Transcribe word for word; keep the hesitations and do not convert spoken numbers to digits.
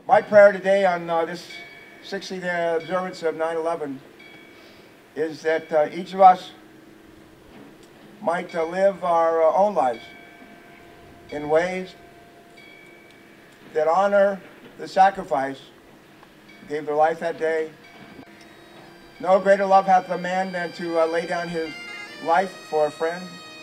My prayer today on uh, this sixtieth observance of nine eleven is that uh, each of us might uh, live our uh, own lives in ways that honor the sacrifice who gave their life that day. No greater love hath a man than to uh, lay down his life for a friend.